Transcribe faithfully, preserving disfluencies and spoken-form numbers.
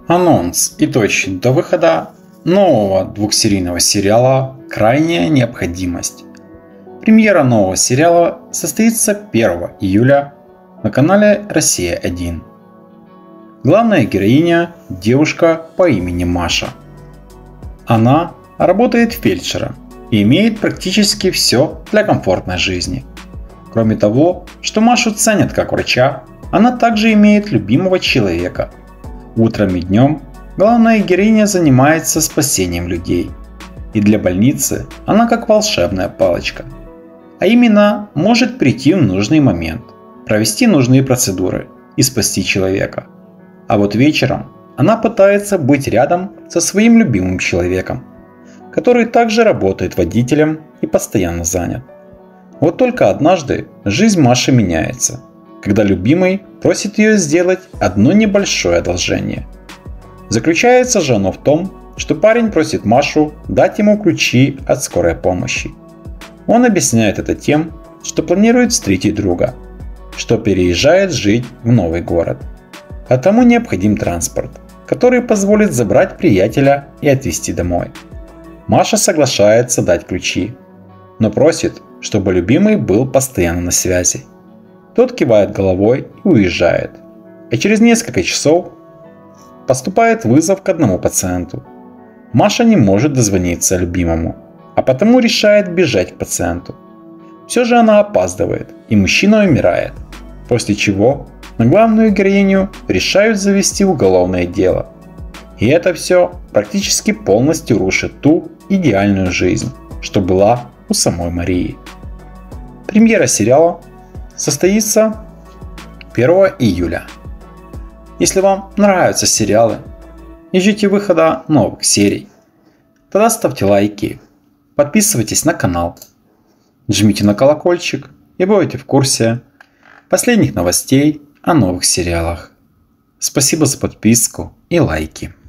Анонс и точно до выхода нового двухсерийного сериала «Крайняя необходимость». Премьера нового сериала состоится первого июля на канале Россия один. Главная героиня – девушка по имени Маша. Она работает фельдшером и имеет практически все для комфортной жизни. Кроме того, что Машу ценят как врача, она также имеет любимого человека. Утром и днем главная героиня занимается спасением людей. И для больницы она как волшебная палочка. А именно, может прийти в нужный момент, провести нужные процедуры и спасти человека. А вот вечером она пытается быть рядом со своим любимым человеком, который также работает водителем и постоянно занят. Вот только однажды жизнь Маши меняется, когда любимый просит ее сделать одно небольшое одолжение. Заключается же оно в том, что парень просит Машу дать ему ключи от скорой помощи. Он объясняет это тем, что планирует встретить друга, что переезжает жить в новый город. А тому необходим транспорт, который позволит забрать приятеля и отвезти домой. Маша соглашается дать ключи, но просит, чтобы любимый был постоянно на связи. Тот кивает головой и уезжает. А через несколько часов поступает вызов к одному пациенту. Маша не может дозвониться любимому, а потому решает бежать к пациенту. Все же она опаздывает, и мужчина умирает, после чего на главную героиню решают завести уголовное дело. И это все практически полностью рушит ту идеальную жизнь, что была у самой Марии. Премьера сериала состоится первого июля. Если вам нравятся сериалы и ждите выхода новых серий, тогда ставьте лайки, подписывайтесь на канал, жмите на колокольчик и будете в курсе последних новостей о новых сериалах. Спасибо за подписку и лайки.